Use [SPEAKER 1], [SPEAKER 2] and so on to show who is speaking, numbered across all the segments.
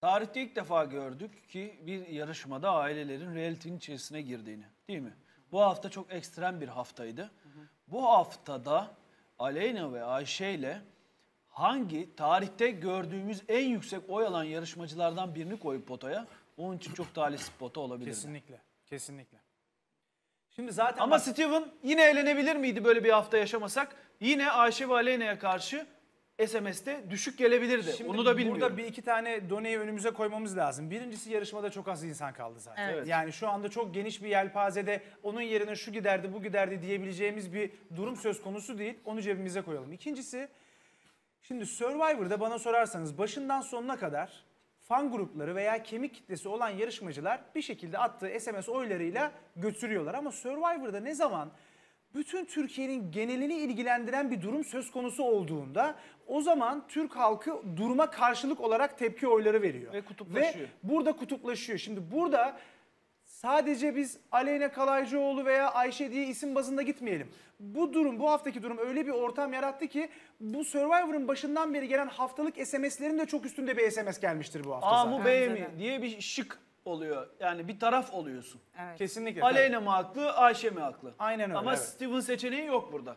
[SPEAKER 1] Tarihte ilk defa gördük ki bir yarışmada ailelerin reality'nin içerisine girdiğini, değil mi? Bu hafta çok ekstrem bir haftaydı. Bu haftada Aleyna ve Ayşe ile hangi tarihte gördüğümüz en yüksek oy alan yarışmacılardan birini koyup potaya, onun için çok talihsiz pota olabilir.
[SPEAKER 2] Kesinlikle, kesinlikle. Şimdi zaten
[SPEAKER 1] Ama Steven yine eğlenebilir miydi böyle bir hafta yaşamasak? Yine Ayşe ve Aleyna'ya karşı SMS'te düşük gelebilirdi.
[SPEAKER 2] Şimdi
[SPEAKER 1] Onu da bilmiyorum.
[SPEAKER 2] burada bir iki tane doneyi önümüze koymamız lazım. Birincisi, yarışmada çok az insan kaldı zaten.
[SPEAKER 1] Evet.
[SPEAKER 2] Yani şu anda çok geniş bir yelpazede onun yerine şu giderdi bu giderdi diyebileceğimiz bir durum söz konusu değil. Onu cebimize koyalım. İkincisi, şimdi Survivor'da bana sorarsanız başından sonuna kadar fan grupları veya kemik kitlesi olan yarışmacılar bir şekilde attığı SMS oylarıyla götürüyorlar. Ama Survivor'da ne zaman bütün Türkiye'nin genelini ilgilendiren bir durum söz konusu olduğunda o zaman Türk halkı duruma karşılık olarak tepki oyları veriyor.
[SPEAKER 1] Ve kutuplaşıyor.
[SPEAKER 2] Ve burada kutuplaşıyor. Şimdi burada sadece biz Aleyna Kalaycıoğlu veya Ayşe diye isim bazında gitmeyelim. Bu durum, bu haftaki durum öyle bir ortam yarattı ki bu Survivor'ın başından beri gelen haftalık SMS'lerin de çok üstünde bir SMS gelmiştir bu hafta
[SPEAKER 1] A
[SPEAKER 2] zaten.
[SPEAKER 1] mı B mi diye bir şık oluyor. Yani bir taraf oluyorsun.
[SPEAKER 3] Evet.
[SPEAKER 2] Kesinlikle.
[SPEAKER 1] Aleyna mı haklı, Ayşe mi haklı?
[SPEAKER 2] Aynen öyle,
[SPEAKER 1] Ama
[SPEAKER 2] evet.
[SPEAKER 1] Steven seçeneği yok burada.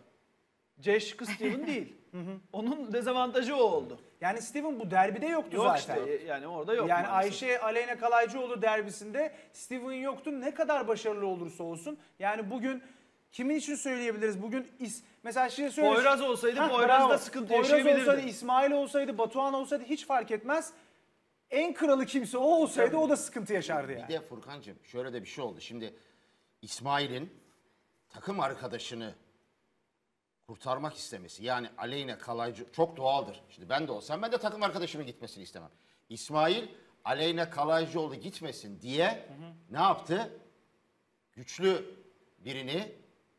[SPEAKER 1] C şıkkı Steven değil. Onun dezavantajı o oldu.
[SPEAKER 2] Yani Steven bu derbide yoktu
[SPEAKER 1] Yok
[SPEAKER 2] zaten.
[SPEAKER 1] işte yani orada yok.
[SPEAKER 2] Yani
[SPEAKER 1] maalesef.
[SPEAKER 2] Ayşe Aleyna Kalaycıoğlu derbisinde Steven yoktu. Ne kadar başarılı olursa olsun. Yani bugün kimin için söyleyebiliriz? Bugün mesela şey söyle.
[SPEAKER 1] Poyraz olsaydı Poyraz'da sıkıntı yaşayabilirdi.
[SPEAKER 2] Poyraz olsaydı, İsmail olsaydı, Batuhan olsaydı hiç fark etmez. En kralı kimse o olsaydı o da sıkıntı yaşardı yani.
[SPEAKER 4] Bir de Furkancığım şöyle de bir şey oldu. Şimdi İsmail'in takım arkadaşını kurtarmak istemesi, yani Aleyna Kalaycı çok doğaldır. Şimdi ben de olsam ben de takım arkadaşımın gitmesini istemem. İsmail Aleyna Kalaycıoğlu gitmesin diye ne yaptı? Güçlü birini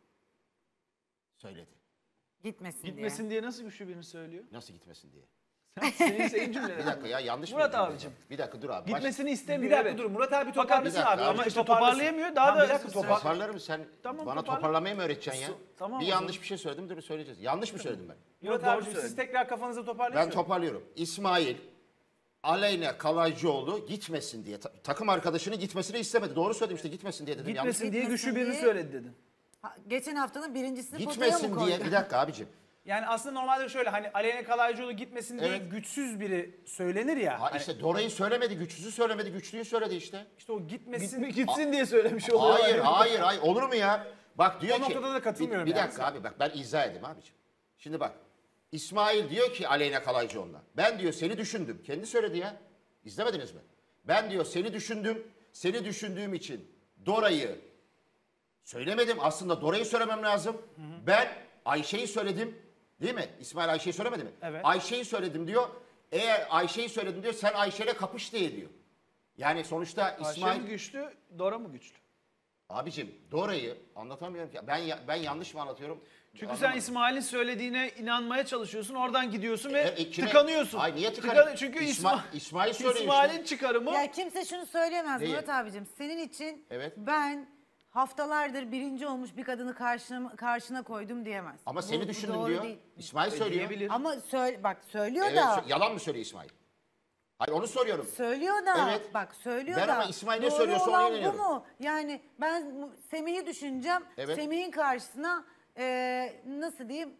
[SPEAKER 4] söyledi.
[SPEAKER 1] Gitmesin diye nasıl güçlü birini söylüyor?
[SPEAKER 4] Nasıl gitmesin diye.
[SPEAKER 1] senin cümlelerin.
[SPEAKER 4] Bir dakika ya, yanlış mı?
[SPEAKER 1] Murat
[SPEAKER 4] dedim
[SPEAKER 1] abicim.
[SPEAKER 4] ben? Bir dakika dur abi.
[SPEAKER 1] Gitmesini istemiyor.
[SPEAKER 2] Bir dakika
[SPEAKER 1] evet.
[SPEAKER 2] dur, Murat abi
[SPEAKER 1] Fakat
[SPEAKER 2] toparlasın
[SPEAKER 4] bir dakika
[SPEAKER 2] abi.
[SPEAKER 4] abi.
[SPEAKER 1] Ama işte
[SPEAKER 2] Toparlasın.
[SPEAKER 1] toparlayamıyor. Daha
[SPEAKER 2] Tamam,
[SPEAKER 1] da
[SPEAKER 2] bir dakika
[SPEAKER 4] Toparlarım, sen
[SPEAKER 1] Tamam,
[SPEAKER 4] bana
[SPEAKER 1] toparla.
[SPEAKER 4] toparlamayı mı öğreteceksin ya?
[SPEAKER 1] Tamam,
[SPEAKER 4] Bir
[SPEAKER 1] o zaman.
[SPEAKER 4] yanlış bir şey söyledim, dur söyleyeceğiz. Yanlış mı söyledim ben?
[SPEAKER 2] Murat
[SPEAKER 1] Yok, doğru
[SPEAKER 2] abi siz
[SPEAKER 1] söyledin.
[SPEAKER 2] tekrar kafanızı toparlayın.
[SPEAKER 4] Ben toparlıyorum. İsmail Aleyna Kalaycıoğlu gitmesin diye takım arkadaşını gitmesini istemedi. Doğru söyledim işte, gitmesin diye dedim. Yanlış.
[SPEAKER 1] Gitmesin diye güçlü
[SPEAKER 3] Gitmesin
[SPEAKER 1] birini
[SPEAKER 3] diye-
[SPEAKER 1] söyledi dedin.
[SPEAKER 3] Geçen haftanın birincisini potaya mı
[SPEAKER 4] Gitmesin
[SPEAKER 3] koydun?
[SPEAKER 4] diye, bir dakika abicim.
[SPEAKER 2] Yani aslında normalde şöyle, hani Aleyna Kalaycıoğlu gitmesin diye
[SPEAKER 4] Evet.
[SPEAKER 2] güçsüz biri söylenir ya.
[SPEAKER 4] Ha
[SPEAKER 2] Hani
[SPEAKER 4] işte Dora'yı söylemedi, güçsüzü söylemedi, güçlüyü söyledi işte.
[SPEAKER 2] işte o gitmesin.
[SPEAKER 1] Gitsin diye söylemiş oluyor.
[SPEAKER 4] Hayır, olur mu ya? Bak diyor
[SPEAKER 2] O
[SPEAKER 4] ki...
[SPEAKER 2] noktada da katılmıyorum
[SPEAKER 4] Bir
[SPEAKER 2] yani.
[SPEAKER 4] dakika abi, bak ben izah edeyim abicim. Şimdi bak, İsmail diyor ki Aleyna Kalaycıoğlu'na, ben diyor seni düşündüm. Kendi söyledi ya. İzlemediniz mi? Ben diyor seni düşündüm, seni düşündüğüm için Dora'yı söylemedim. Aslında Dora'yı söylemem lazım. Ben Ayşe'yi söyledim. Değil mi? İsmail Ayşe'yi söylemedi mi?
[SPEAKER 2] Evet.
[SPEAKER 4] Ayşe'yi söyledim diyor. Eğer Ayşe'yi söyledim diyor, sen Ayşe'yle kapış diye diyor. Yani sonuçta
[SPEAKER 1] Ayşe
[SPEAKER 4] İsmail...
[SPEAKER 1] mi güçlü, Dora mı güçlü?
[SPEAKER 4] Abicim Dora'yı anlatamıyorum ki. Ben yanlış mı anlatıyorum?
[SPEAKER 1] Çünkü
[SPEAKER 4] Anlamadım.
[SPEAKER 1] sen İsmail'in söylediğine inanmaya çalışıyorsun, oradan gidiyorsun ve
[SPEAKER 4] kime-
[SPEAKER 1] tıkanıyorsun.
[SPEAKER 4] Ay niye tıkanıyorum?
[SPEAKER 1] Çünkü
[SPEAKER 4] İsmail söylüyor
[SPEAKER 1] İsmail'in
[SPEAKER 4] işte.
[SPEAKER 1] çıkarımı
[SPEAKER 3] Ya kimse şunu söyleyemez
[SPEAKER 4] Değil.
[SPEAKER 3] Murat abicim. Senin için
[SPEAKER 4] Evet.
[SPEAKER 3] ben haftalardır birinci olmuş bir kadını karşına koydum diyemez.
[SPEAKER 4] Ama seni
[SPEAKER 3] Bu
[SPEAKER 4] düşündüm
[SPEAKER 3] doğru
[SPEAKER 4] diyor.
[SPEAKER 3] değil.
[SPEAKER 4] İsmail söylüyor.
[SPEAKER 1] diyebilir.
[SPEAKER 3] Ama bak söylüyor
[SPEAKER 4] Evet,
[SPEAKER 3] da.
[SPEAKER 4] yalan mı söylüyor İsmail? Hayır onu soruyorum.
[SPEAKER 3] Söylüyor da.
[SPEAKER 4] Evet.
[SPEAKER 3] Bak söylüyor
[SPEAKER 4] Ben
[SPEAKER 3] da.
[SPEAKER 4] ama İsmail ne
[SPEAKER 3] doğru
[SPEAKER 4] söylüyorsa ona
[SPEAKER 3] olan
[SPEAKER 4] inanıyorum.
[SPEAKER 3] bu mu? Yani ben Semih'i düşüneceğim.
[SPEAKER 4] Evet.
[SPEAKER 3] Semih'in karşısına nasıl diyeyim?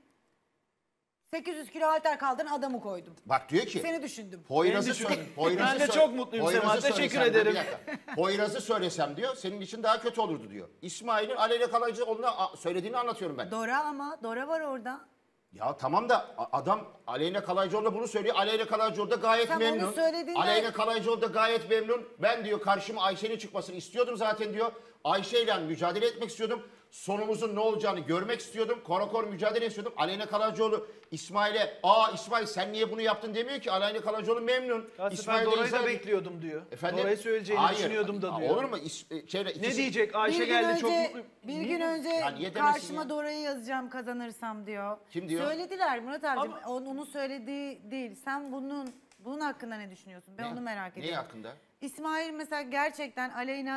[SPEAKER 3] 800 kilo halter kaldıran adamı koydum.
[SPEAKER 4] Bak diyor ki.
[SPEAKER 3] Seni düşündüm.
[SPEAKER 4] Poyraz'ı
[SPEAKER 1] Beni düşün.
[SPEAKER 4] Poyraz'ı
[SPEAKER 1] Ben de çok mutluyum Sema, teşekkür
[SPEAKER 4] söylesem,
[SPEAKER 1] ederim.
[SPEAKER 4] bir dakika. Poyraz'ı söylesem diyor, senin için daha kötü olurdu diyor. İsmail'in Aleyna Kalaycıoğlu'na söylediğini anlatıyorum ben.
[SPEAKER 3] Dora var orada.
[SPEAKER 4] Ya tamam da adam Aleyna Kalaycıoğlu bunu söylüyor. Aleyna Kalaycıoğlu da gayet
[SPEAKER 3] Sen onu
[SPEAKER 4] memnun.
[SPEAKER 3] söylediğinde-
[SPEAKER 4] Aleyna Kalaycıoğlu da gayet memnun. Ben diyor karşıma Ayşe'nin çıkmasını istiyordum zaten diyor. Ayşe ile mücadele etmek istiyordum. Sonumuzun ne olacağını görmek istiyordum. Korakor mücadele istiyordum. Aleyna Kalaycıoğlu İsmail'e İsmail sen niye bunu yaptın demiyor ki. Aleyna Kalaycıoğlu memnun.
[SPEAKER 1] İsmail
[SPEAKER 4] de
[SPEAKER 1] Dora'yı
[SPEAKER 4] izah
[SPEAKER 1] da
[SPEAKER 4] ediyor.
[SPEAKER 1] bekliyordum diyor.
[SPEAKER 4] Efendim?
[SPEAKER 1] Dora'yı söyleyeceğini
[SPEAKER 4] Hayır.
[SPEAKER 1] düşünüyordum da diyor.
[SPEAKER 4] Olur mu?
[SPEAKER 1] Ne diyecek? Ayşe
[SPEAKER 3] Bir gün
[SPEAKER 1] geldi çok
[SPEAKER 3] önce,
[SPEAKER 1] mutluyum.
[SPEAKER 3] bir gün önce
[SPEAKER 4] niye demesin
[SPEAKER 3] karşıma
[SPEAKER 4] ya?
[SPEAKER 3] Dora'yı yazacağım kazanırsam diyor.
[SPEAKER 4] Kim diyor?
[SPEAKER 3] Söylediler Murat abicim. Onun söylediği değil. Sen bunun hakkında ne düşünüyorsun? Ben onu merak ediyorum.
[SPEAKER 4] Neyi hakkında?
[SPEAKER 3] İsmail mesela gerçekten Aleyna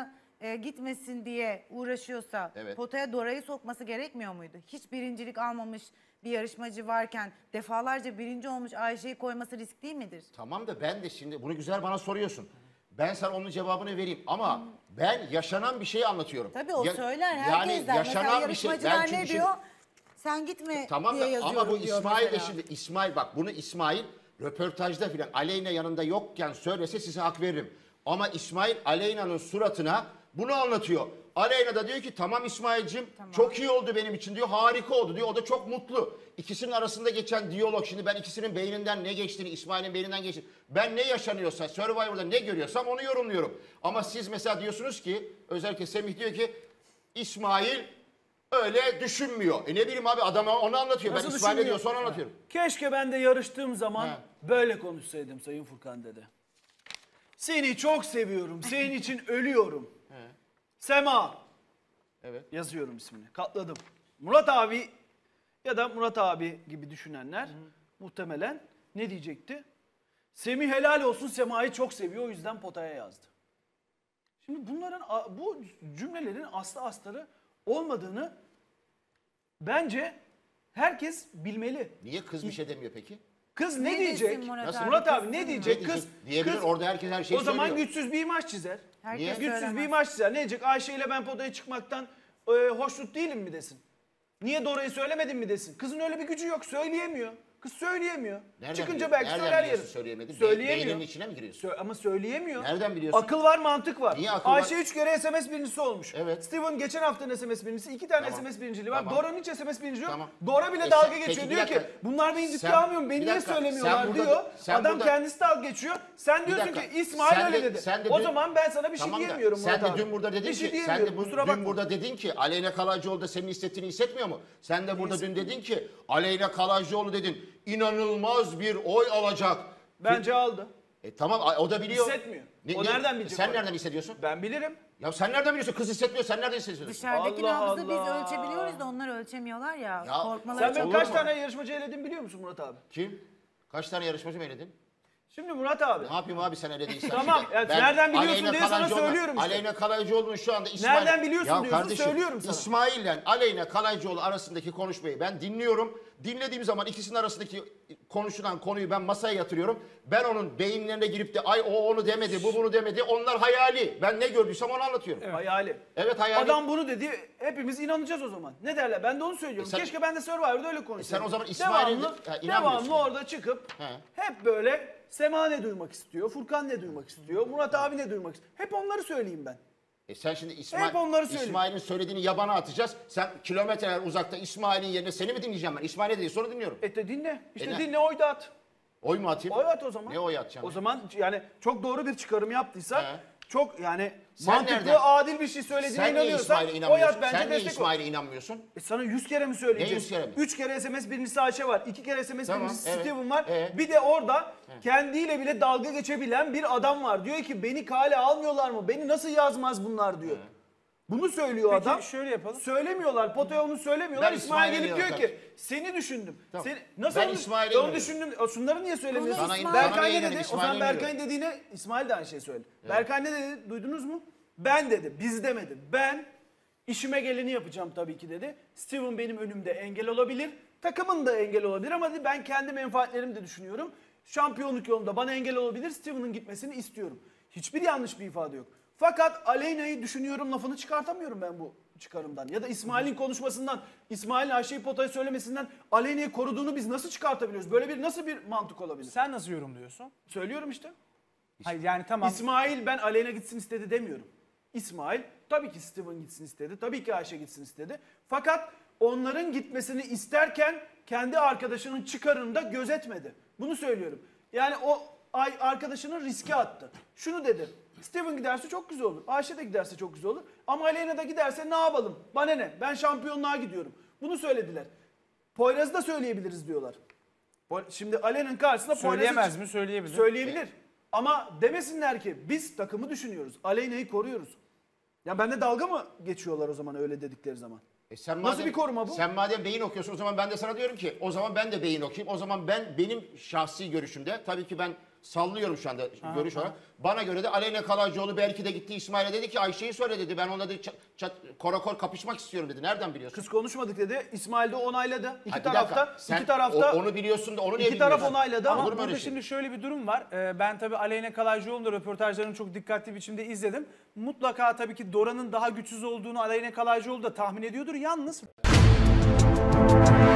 [SPEAKER 3] gitmesin diye uğraşıyorsa
[SPEAKER 4] Evet.
[SPEAKER 3] potaya Dora'yı sokması gerekmiyor muydu? Hiç birincilik almamış bir yarışmacı varken defalarca birinci olmuş Ayşe'yi koyması risk değil midir?
[SPEAKER 4] Tamam da ben de şimdi bunu güzel bana soruyorsun. Ben sana onun cevabını vereyim ama ben yaşanan bir şeyi anlatıyorum.
[SPEAKER 3] Tabii o
[SPEAKER 4] Ya-
[SPEAKER 3] söyler
[SPEAKER 4] Yani
[SPEAKER 3] herkesten. Mesela
[SPEAKER 4] yaşanan bir şey.
[SPEAKER 3] yarışmacılar
[SPEAKER 4] Ben çünkü
[SPEAKER 3] ne
[SPEAKER 4] şimdi-
[SPEAKER 3] diyor? Sen gitme
[SPEAKER 4] Tamam
[SPEAKER 3] diye
[SPEAKER 4] da
[SPEAKER 3] yazıyorum
[SPEAKER 4] ama bu
[SPEAKER 3] diyor
[SPEAKER 4] İsmail de
[SPEAKER 3] mesela.
[SPEAKER 4] şimdi İsmail bak bunu İsmail röportajda filan Aleyna yanında yokken söylese size hak veririm. Ama İsmail Aleyna'nın suratına bunu anlatıyor. Aleyna da diyor ki tamam İsmail'cim çok iyi oldu benim için diyor, harika oldu diyor. O da çok mutlu. İkisinin arasında geçen diyalog, şimdi ben ikisinin beyninden ne geçtiğini, İsmail'in beyninden geçtiğini, ben ne yaşanıyorsa Survivor'da ne görüyorsam onu yorumluyorum. Ama siz mesela diyorsunuz ki, özellikle Semih diyor ki İsmail öyle düşünmüyor. Ne bileyim abi, adam onu anlatıyor.
[SPEAKER 1] Nasıl
[SPEAKER 4] Ben İsmail ne
[SPEAKER 1] düşünmüyor?
[SPEAKER 4] diyorsa onu anlatıyorum.
[SPEAKER 1] Keşke ben de yarıştığım zaman
[SPEAKER 4] He.
[SPEAKER 1] böyle konuşsaydım Sayın Furkan dede. Seni çok seviyorum. Senin için ölüyorum. Sema.
[SPEAKER 4] Evet.
[SPEAKER 1] Yazıyorum ismini. Katladım. Murat abi ya da Murat abi gibi düşünenler muhtemelen ne diyecekti? Semih helal olsun, Sema'yı çok seviyor, o yüzden potaya yazdı. Şimdi bunların, bu cümlelerin aslı astarı olmadığını bence herkes bilmeli.
[SPEAKER 4] Niye kız bir şey demiyor peki?
[SPEAKER 1] Kız ne
[SPEAKER 3] Ne
[SPEAKER 1] diyecek?
[SPEAKER 3] desin Murat
[SPEAKER 4] Nasıl?
[SPEAKER 3] abi?
[SPEAKER 1] Murat abi
[SPEAKER 3] Kız
[SPEAKER 1] ne
[SPEAKER 3] değil mi?
[SPEAKER 1] diyecek?
[SPEAKER 4] Ne
[SPEAKER 1] Kız,
[SPEAKER 4] diyecek? Diyebilir,
[SPEAKER 1] kız
[SPEAKER 4] orada herkes her şeyi
[SPEAKER 1] o zaman
[SPEAKER 4] söylüyor.
[SPEAKER 1] güçsüz bir imaj çizer.
[SPEAKER 3] Herkes
[SPEAKER 4] Niye?
[SPEAKER 1] Güçsüz
[SPEAKER 3] söylemez.
[SPEAKER 1] bir imaj çizer. Ne diyecek? Ayşe ile ben potaya çıkmaktan hoşnut değilim mi desin? Niye Dora'yı söylemedin mi desin? Kızın öyle bir gücü yok. Söyleyemiyor. Kız söyleyemiyor.
[SPEAKER 4] Nereden
[SPEAKER 1] Çıkınca
[SPEAKER 4] biliyorsun?
[SPEAKER 1] belki
[SPEAKER 4] Nereden
[SPEAKER 1] söyler
[SPEAKER 4] biliyorsun
[SPEAKER 1] yarın.
[SPEAKER 4] söyleyemedi?
[SPEAKER 1] Söyleyemiyor.
[SPEAKER 4] Beyninin içine mi giriyorsun?
[SPEAKER 1] Ama söyleyemiyor.
[SPEAKER 4] Nereden biliyorsun?
[SPEAKER 1] Akıl var, mantık var.
[SPEAKER 4] Niye akıl var?
[SPEAKER 1] Ayşe 3 kere SMS birincisi olmuş.
[SPEAKER 4] Evet.
[SPEAKER 1] Steven geçen haftanın SMS birincisi. 2 tane
[SPEAKER 4] Tamam.
[SPEAKER 1] SMS birinciliği var.
[SPEAKER 4] Tamam.
[SPEAKER 1] Dora'nın hiç SMS birinciliği yok.
[SPEAKER 4] Tamam.
[SPEAKER 1] Dora bile
[SPEAKER 4] Sen-
[SPEAKER 1] dalga
[SPEAKER 4] peki
[SPEAKER 1] geçiyor.
[SPEAKER 4] bir
[SPEAKER 1] Diyor ki
[SPEAKER 4] dakika.
[SPEAKER 1] bunlar beni
[SPEAKER 4] Sen-
[SPEAKER 1] ciddiye almıyor mu? Beni
[SPEAKER 4] bir
[SPEAKER 1] niye
[SPEAKER 4] dakika.
[SPEAKER 1] söylemiyorlar
[SPEAKER 4] Sen burada-
[SPEAKER 1] diyor.
[SPEAKER 4] sen
[SPEAKER 1] Adam
[SPEAKER 4] burada-
[SPEAKER 1] kendisi dalga geçiyor. Sen
[SPEAKER 4] Bir
[SPEAKER 1] diyorsun
[SPEAKER 4] dakika.
[SPEAKER 1] ki İsmail
[SPEAKER 4] Sen de-
[SPEAKER 1] öyle dedi.
[SPEAKER 4] sen de
[SPEAKER 1] O
[SPEAKER 4] dün-
[SPEAKER 1] zaman ben sana bir şey
[SPEAKER 4] Tamam da
[SPEAKER 1] diyemiyorum
[SPEAKER 4] sen
[SPEAKER 1] Murat
[SPEAKER 4] de
[SPEAKER 1] abi.
[SPEAKER 4] dün burada dedin
[SPEAKER 1] Bir şey
[SPEAKER 4] ki, sen
[SPEAKER 1] diyemiyorum,
[SPEAKER 4] de
[SPEAKER 1] kusura
[SPEAKER 4] dün
[SPEAKER 1] bakma.
[SPEAKER 4] burada dedin ki Aleyna Kalaycıoğlu da senin hissettiğini hissetmiyor mu? Sen de burada dün dedin ki Aleyna Kalaycıoğlu dedin inanılmaz bir oy alacak.
[SPEAKER 1] Bence aldı.
[SPEAKER 4] Tamam o da biliyor.
[SPEAKER 1] Hissetmiyor. O nereden bilecek
[SPEAKER 4] Sen
[SPEAKER 1] o?
[SPEAKER 4] nereden hissediyorsun?
[SPEAKER 1] Ben bilirim.
[SPEAKER 4] Ya sen nereden biliyorsun? Kız hissetmiyor, sen nereden hissediyorsun?
[SPEAKER 3] Dışarıdaki
[SPEAKER 1] Allah
[SPEAKER 3] nabzı biz
[SPEAKER 1] Allah.
[SPEAKER 3] ölçebiliyoruz da onlar ölçemiyorlar ya.
[SPEAKER 4] Ya,
[SPEAKER 3] Korkmaları
[SPEAKER 1] Sen benim
[SPEAKER 3] çok
[SPEAKER 4] olur
[SPEAKER 1] kaç
[SPEAKER 4] mu?
[SPEAKER 1] tane yarışmacı eledim biliyor musun Murat abi?
[SPEAKER 4] Kim? Kaç tane yarışmacı mı eledin?
[SPEAKER 1] Şimdi Murat abi.
[SPEAKER 4] Ne yapayım abi sen elediysen?
[SPEAKER 1] Tamam,
[SPEAKER 4] şimdi?
[SPEAKER 1] evet,
[SPEAKER 4] Ben
[SPEAKER 1] nereden biliyorsun
[SPEAKER 4] Aleyna
[SPEAKER 1] diye sana
[SPEAKER 4] Kalaycıoğlu'na-
[SPEAKER 1] söylüyorum işte.
[SPEAKER 4] Aleyna Kalaycıoğlu'nun şu anda İsmail...
[SPEAKER 1] Nereden biliyorsun diyorsun,
[SPEAKER 4] kardeşim,
[SPEAKER 1] söylüyorum sana.
[SPEAKER 4] İsmail'le Aleyna Kalaycıoğlu arasındaki konuşmayı ben dinliyorum. Dinlediğim zaman ikisinin arasındaki konuşulan konuyu ben masaya yatırıyorum. Ben onun beyinlerine girip de ay o onu demedi, bu bunu demedi. Onlar hayali. Ben ne gördüysem onu anlatıyorum.
[SPEAKER 1] Hayali.
[SPEAKER 4] Evet hayali.
[SPEAKER 1] Adam bunu dedi, hepimiz inanacağız o zaman. Ne derler? Ben de onu söylüyorum.
[SPEAKER 4] sen-
[SPEAKER 1] Keşke ben de Survivor'da öyle konuşsaydım.
[SPEAKER 4] sen o zaman İsmail'e
[SPEAKER 1] devamlı,
[SPEAKER 4] inanmıyorsun.
[SPEAKER 1] devamlı orada çıkıp
[SPEAKER 4] He.
[SPEAKER 1] hep böyle Sema ne duymak istiyor, Furkan ne duymak istiyor, Murat abi ne duymak istiyor. Hep onları söyleyeyim ben.
[SPEAKER 4] Sen şimdi
[SPEAKER 1] Hep onları söyleyeyim.
[SPEAKER 4] İsmail'in söylediğini yabana atacağız. Sen kilometreler uzakta İsmail'in yerine seni mi dinleyeceğim ben? İsmail ne diye sonra dinliyorum.
[SPEAKER 1] De dinle. İşte
[SPEAKER 4] ne?
[SPEAKER 1] dinle, oy da at.
[SPEAKER 4] Oy mu atayım?
[SPEAKER 1] Oy at o zaman.
[SPEAKER 4] Ne oy atacağım?
[SPEAKER 1] O zaman yani çok doğru bir çıkarım yaptıysa,
[SPEAKER 4] He.
[SPEAKER 1] çok yani
[SPEAKER 4] Sen
[SPEAKER 1] mantıklı,
[SPEAKER 4] nereden-
[SPEAKER 1] adil bir şey söylediğine
[SPEAKER 4] Sen niye
[SPEAKER 1] inanıyorsan
[SPEAKER 4] İsmail'e
[SPEAKER 1] oy
[SPEAKER 4] inanmıyorsun?
[SPEAKER 1] at, bence
[SPEAKER 4] Sen niye
[SPEAKER 1] destek ol.
[SPEAKER 4] İsmail'e inanmıyorsun?
[SPEAKER 1] Sana 100 kere mi söyleyeceğiz?
[SPEAKER 4] Ne 100 kere mi?
[SPEAKER 1] 3 kere SMS birincisi Ayşe var. 2 kere SMS
[SPEAKER 4] Tamam,
[SPEAKER 1] birincisi
[SPEAKER 4] evet.
[SPEAKER 1] Steven var.
[SPEAKER 4] Bir
[SPEAKER 1] de orada kendiyle bile dalga geçebilen bir adam var. Diyor ki beni kale almıyorlar mı? Beni nasıl yazmaz bunlar diyor. Bunu söylüyor
[SPEAKER 2] Peki,
[SPEAKER 1] adam.
[SPEAKER 2] şöyle yapalım.
[SPEAKER 1] Söylemiyorlar. Potaya onu söylemiyorlar.
[SPEAKER 4] Ben
[SPEAKER 1] İsmail
[SPEAKER 4] İsmail'e
[SPEAKER 1] gelip diyor
[SPEAKER 4] diyorum
[SPEAKER 1] ki seni düşündüm.
[SPEAKER 4] Tamam.
[SPEAKER 1] Seni, nasıl
[SPEAKER 4] Ben
[SPEAKER 1] onu,
[SPEAKER 4] İsmail'e
[SPEAKER 1] onu
[SPEAKER 4] inanıyorum.
[SPEAKER 1] düşündüm. Şunları niye söylemiyorsun?
[SPEAKER 3] Sana
[SPEAKER 4] inan-
[SPEAKER 1] Berkay
[SPEAKER 4] bana
[SPEAKER 1] ne
[SPEAKER 4] inanın,
[SPEAKER 1] dedi? O
[SPEAKER 4] İsmail'e
[SPEAKER 1] zaman Berkay'ın
[SPEAKER 4] inanıyorum.
[SPEAKER 1] dediğine İsmail de aynı şeyi söyledi. Berkay ne dedi? Duydunuz mu? Ben dedi. Biz demedi. Ben işime geleni yapacağım tabii ki dedi. Steven benim önümde engel olabilir. Takımın da engel olabilir ama dedi, ben kendi menfaatlerimi de düşünüyorum. Şampiyonluk yolunda bana engel olabilir. Steven'ın gitmesini istiyorum. Hiçbir yanlış bir ifade yok. Fakat Aleyna'yı düşünüyorum lafını çıkartamıyorum ben bu çıkarımdan. Ya da İsmail'in konuşmasından, İsmail'in Ayşe'yi potaya söylemesinden Aleyna'yı koruduğunu biz nasıl çıkartabiliyoruz? Böyle bir nasıl bir mantık olabilir?
[SPEAKER 2] Sen nasıl yorumluyorsun?
[SPEAKER 1] Söylüyorum işte.
[SPEAKER 2] Hayır yani tamam.
[SPEAKER 1] İsmail ben Aleyna gitsin istedi demiyorum. İsmail tabii ki Steven gitsin istedi. Tabii ki Ayşe gitsin istedi. Fakat onların gitmesini isterken kendi arkadaşının çıkarını da gözetmedi. Bunu söylüyorum. Yani o arkadaşının riske attı. Şunu dedi. Steven giderse çok güzel olur. Ayşe de giderse çok güzel olur. Ama Aleyna da giderse ne yapalım? Bana ne? Ben şampiyonluğa gidiyorum. Bunu söylediler. Poyraz'ı da söyleyebiliriz diyorlar. Şimdi Aleyna'nın karşısında
[SPEAKER 2] Söyleyemez mi? Söyleyebilir.
[SPEAKER 1] Söyleyebilir. Ama demesinler ki biz takımı düşünüyoruz. Aleyna'yı koruyoruz. Ya bende dalga mı geçiyorlar o zaman öyle dedikleri zaman?
[SPEAKER 4] Sen
[SPEAKER 1] Nasıl bir koruma bu?
[SPEAKER 4] Sen madem beyin okuyorsun o zaman ben de sana diyorum ki o zaman ben de beyin okuyayım. O zaman benim şahsi görüşümde tabii ki ben sallıyorum şu anda görüş olarak. Bana göre de Aleyna Kalaycıoğlu belki de gitti İsmail'e dedi ki Ayşe'yi söyle dedi. Ben onunla dedi korakor kapışmak istiyorum dedi. Nereden biliyorsun?
[SPEAKER 1] Kız konuşmadık dedi. İsmail de onayladı.
[SPEAKER 4] Ha,
[SPEAKER 1] İki
[SPEAKER 4] bir
[SPEAKER 1] tarafta,
[SPEAKER 4] dakika. Sen
[SPEAKER 1] iki tarafta
[SPEAKER 4] onu biliyorsun da onu niye
[SPEAKER 1] iki taraf
[SPEAKER 4] bilmiyorsun?
[SPEAKER 1] onayladı
[SPEAKER 2] Ama
[SPEAKER 1] ama
[SPEAKER 4] Olur mu
[SPEAKER 2] burada
[SPEAKER 4] öyle şey?
[SPEAKER 2] şimdi şöyle bir durum var. Ben tabii Aleyna Kalaycıoğlu'nun da röportajlarını çok dikkatli biçimde izledim. Mutlaka tabii ki Dora'nın daha güçsüz olduğunu Aleyna Kalaycıoğlu da tahmin ediyordur. Yalnız